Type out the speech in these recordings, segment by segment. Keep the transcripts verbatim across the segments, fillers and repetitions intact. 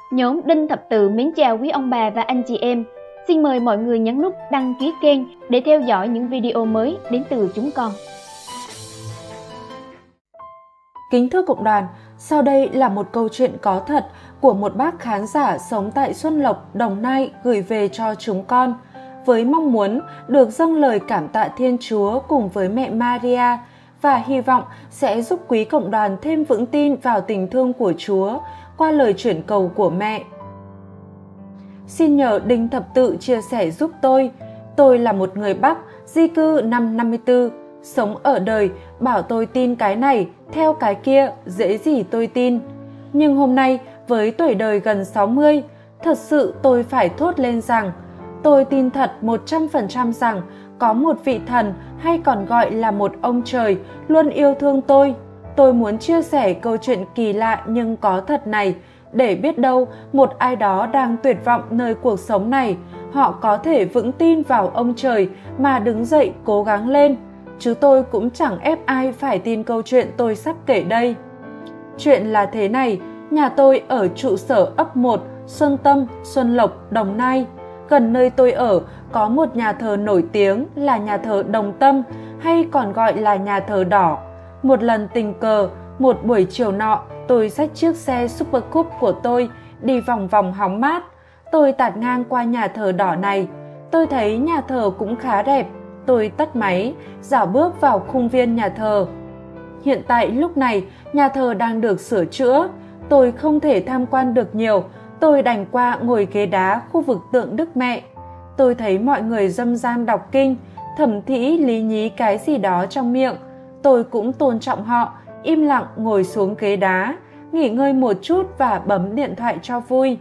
Nhóm Đinh Thập Tự mến chào quý ông bà và anh chị em. Xin mời mọi người nhấn nút đăng ký kênh để theo dõi những video mới đến từ chúng con. Kính thưa cộng đoàn, sau đây là một câu chuyện có thật của một bác khán giả sống tại Xuân Lộc, Đồng Nai gửi về cho chúng con, với mong muốn được dâng lời cảm tạ Thiên Chúa cùng với mẹ Maria và hy vọng sẽ giúp quý cộng đoàn thêm vững tin vào tình thương của Chúa qua lời chuyển cầu của mẹ. Xin nhờ Đinh Thập Tự chia sẻ giúp tôi. Tôi là một người Bắc, di cư năm năm mươi tư, sống ở đời, bảo tôi tin cái này, theo cái kia, dễ gì tôi tin. Nhưng hôm nay, với tuổi đời gần sáu mươi, thật sự tôi phải thốt lên rằng, tôi tin thật một trăm phần trăm rằng có một vị thần hay còn gọi là một ông trời luôn yêu thương tôi. Tôi muốn chia sẻ câu chuyện kỳ lạ nhưng có thật này, để biết đâu một ai đó đang tuyệt vọng nơi cuộc sống này, họ có thể vững tin vào ông trời mà đứng dậy cố gắng lên. Chứ tôi cũng chẳng ép ai phải tin câu chuyện tôi sắp kể đây. Chuyện là thế này, nhà tôi ở trụ sở ấp một, Xuân Tâm, Xuân Lộc, Đồng Nai. Gần nơi tôi ở có một nhà thờ nổi tiếng là nhà thờ Đồng Tâm, hay còn gọi là nhà thờ đỏ. Một lần tình cờ, một buổi chiều nọ, tôi xách chiếc xe Super Coupe của tôi đi vòng vòng hóng mát. Tôi tạt ngang qua nhà thờ đỏ này. Tôi thấy nhà thờ cũng khá đẹp. Tôi tắt máy, dạo bước vào khuôn viên nhà thờ. Hiện tại lúc này, nhà thờ đang được sửa chữa. Tôi không thể tham quan được nhiều. Tôi đành qua ngồi ghế đá khu vực tượng Đức Mẹ. Tôi thấy mọi người râm ran đọc kinh, thẩm thĩ lý nhí cái gì đó trong miệng. Tôi cũng tôn trọng họ, im lặng ngồi xuống ghế đá, nghỉ ngơi một chút và bấm điện thoại cho vui.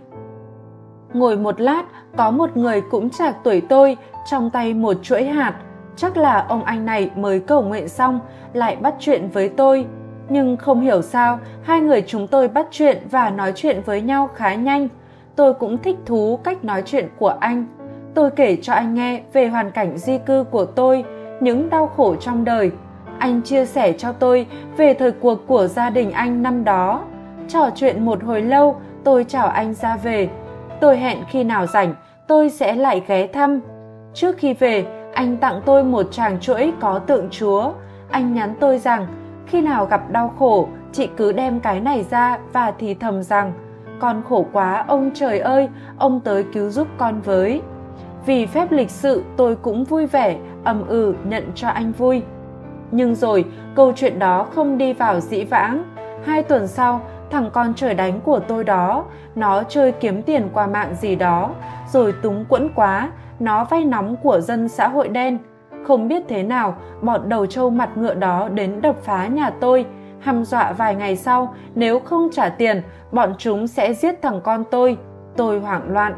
Ngồi một lát, có một người cũng chạc tuổi tôi, trong tay một chuỗi hạt. Chắc là ông anh này mới cầu nguyện xong, lại bắt chuyện với tôi. Nhưng không hiểu sao, hai người chúng tôi bắt chuyện và nói chuyện với nhau khá nhanh. Tôi cũng thích thú cách nói chuyện của anh. Tôi kể cho anh nghe về hoàn cảnh di cư của tôi, những đau khổ trong đời. Anh chia sẻ cho tôi về thời cuộc của gia đình anh năm đó. Trò chuyện một hồi lâu, tôi chào anh ra về. Tôi hẹn khi nào rảnh, tôi sẽ lại ghé thăm. Trước khi về, anh tặng tôi một tràng chuỗi có tượng Chúa. Anh nhắn tôi rằng, khi nào gặp đau khổ, chị cứ đem cái này ra và thì thầm rằng, con khổ quá ông trời ơi, ông tới cứu giúp con với. Vì phép lịch sự tôi cũng vui vẻ, ầm ừ nhận cho anh vui. Nhưng rồi, câu chuyện đó không đi vào dĩ vãng. Hai tuần sau, thằng con trời đánh của tôi đó, nó chơi kiếm tiền qua mạng gì đó, rồi túng quẫn quá, nó vay nóng của dân xã hội đen. Không biết thế nào, bọn đầu trâu mặt ngựa đó đến đập phá nhà tôi, hăm dọa vài ngày sau, nếu không trả tiền, bọn chúng sẽ giết thằng con tôi. Tôi hoảng loạn.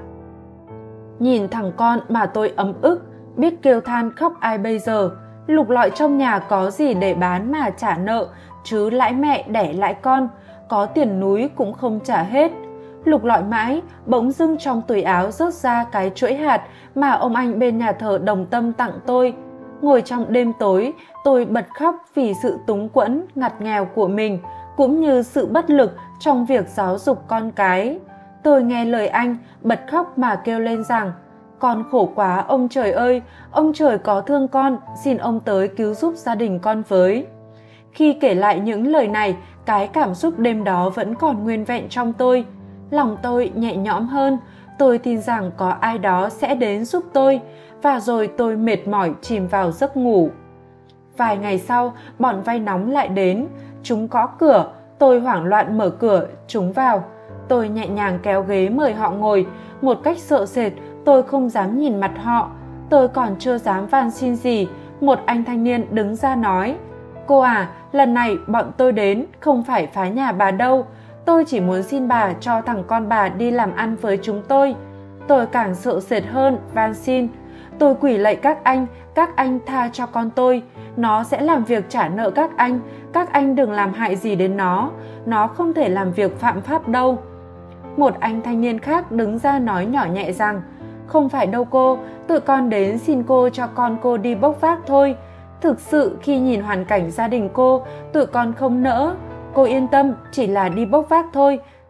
Nhìn thằng con mà tôi ấm ức, biết kêu than khóc ai bây giờ. Lục lọi trong nhà có gì để bán mà trả nợ, chứ lãi mẹ đẻ lãi con, có tiền núi cũng không trả hết. Lục lọi mãi, bỗng dưng trong túi áo rớt ra cái chuỗi hạt mà ông anh bên nhà thờ Đồng Tâm tặng tôi. Ngồi trong đêm tối, tôi bật khóc vì sự túng quẫn, ngặt nghèo của mình, cũng như sự bất lực trong việc giáo dục con cái. Tôi nghe lời anh, bật khóc mà kêu lên rằng, con khổ quá ông trời ơi, ông trời có thương con, xin ông tới cứu giúp gia đình con với. Khi kể lại những lời này, cái cảm xúc đêm đó vẫn còn nguyên vẹn trong tôi. Lòng tôi nhẹ nhõm hơn, tôi tin rằng có ai đó sẽ đến giúp tôi, và rồi tôi mệt mỏi chìm vào giấc ngủ. Vài ngày sau, bọn vay nóng lại đến, chúng gõ cửa, tôi hoảng loạn mở cửa, chúng vào. Tôi nhẹ nhàng kéo ghế mời họ ngồi, một cách sợ sệt, tôi không dám nhìn mặt họ. Tôi còn chưa dám van xin gì, một anh thanh niên đứng ra nói, cô à, lần này bọn tôi đến không phải phá nhà bà đâu, tôi chỉ muốn xin bà cho thằng con bà đi làm ăn với chúng tôi. Tôi càng sợ sệt hơn, van xin. Tôi quỳ lạy các anh, các anh tha cho con tôi, nó sẽ làm việc trả nợ các anh, các anh đừng làm hại gì đến nó, nó không thể làm việc phạm pháp đâu. Một anh thanh niên khác đứng ra nói nhỏ nhẹ rằng, không phải đâu cô, tụi con đến xin cô cho con cô đi bốc vác thôi. Thực sự khi nhìn hoàn cảnh gia đình cô, tụi con không nỡ. Cô yên tâm, chỉ là đi bốc vác thôi,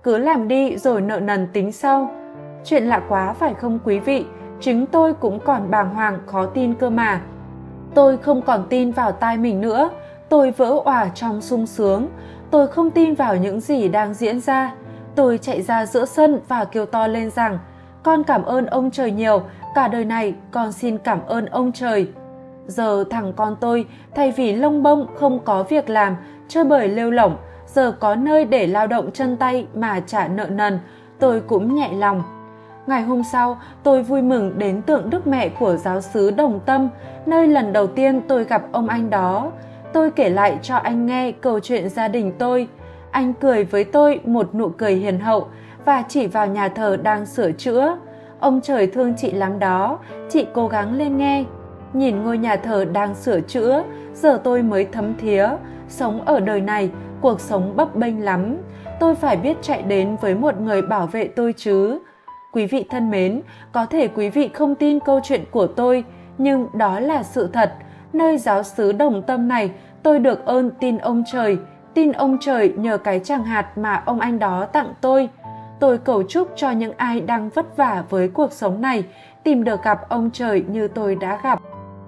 cứ làm đi rồi nợ nần tính sau. Chuyện lạ quá phải không quý vị? Chính tôi cũng còn bàng hoàng khó tin cơ mà. Tôi không còn tin vào tai mình nữa. Tôi vỡ òa trong sung sướng. Tôi không tin vào những gì đang diễn ra. Tôi chạy ra giữa sân và kêu to lên rằng: con cảm ơn ông trời nhiều, cả đời này con xin cảm ơn ông trời. Giờ thằng con tôi thay vì lông bông không có việc làm, chơi bời lêu lỏng, giờ có nơi để lao động chân tay mà trả nợ nần. Tôi cũng nhẹ lòng. Ngày hôm sau, tôi vui mừng đến tượng Đức Mẹ của giáo xứ Đồng Tâm, nơi lần đầu tiên tôi gặp ông anh đó. Tôi kể lại cho anh nghe câu chuyện gia đình tôi. Anh cười với tôi một nụ cười hiền hậu và chỉ vào nhà thờ đang sửa chữa. Ông trời thương chị lắm đó, chị cố gắng lên nghe. Nhìn ngôi nhà thờ đang sửa chữa, giờ tôi mới thấm thía. Sống ở đời này, cuộc sống bấp bênh lắm. Tôi phải biết chạy đến với một người bảo vệ tôi chứ. Quý vị thân mến, có thể quý vị không tin câu chuyện của tôi, nhưng đó là sự thật. Nơi giáo xứ Đồng Tâm này, tôi được ơn tin ông trời, tin ông trời nhờ cái tràng hạt mà ông anh đó tặng tôi. Tôi cầu chúc cho những ai đang vất vả với cuộc sống này tìm được gặp ông trời như tôi đã gặp.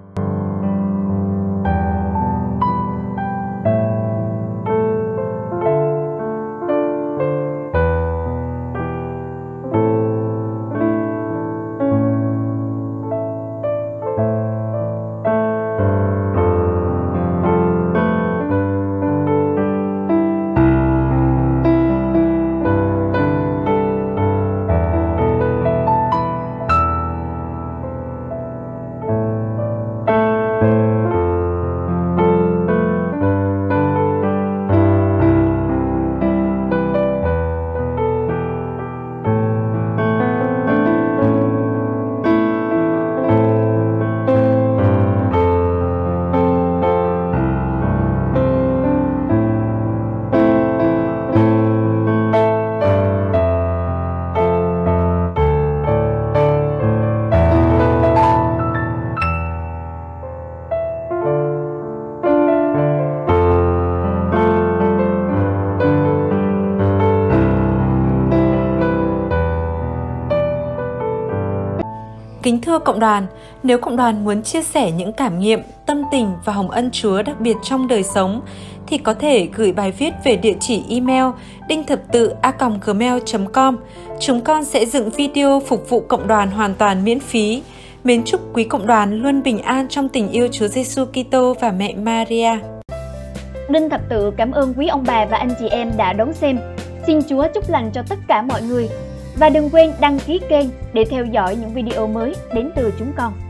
Kính thưa cộng đoàn, nếu cộng đoàn muốn chia sẻ những cảm nghiệm, tâm tình và hồng ân Chúa đặc biệt trong đời sống, thì có thể gửi bài viết về địa chỉ email đinh thập tự a còng gmail chấm com. Chúng con sẽ dựng video phục vụ cộng đoàn hoàn toàn miễn phí. Mến chúc quý cộng đoàn luôn bình an trong tình yêu Chúa Giêsu Kitô và mẹ Maria. Đinh Thập Tự cảm ơn quý ông bà và anh chị em đã đón xem. Xin Chúa chúc lành cho tất cả mọi người. Và đừng quên đăng ký kênh để theo dõi những video mới đến từ chúng con.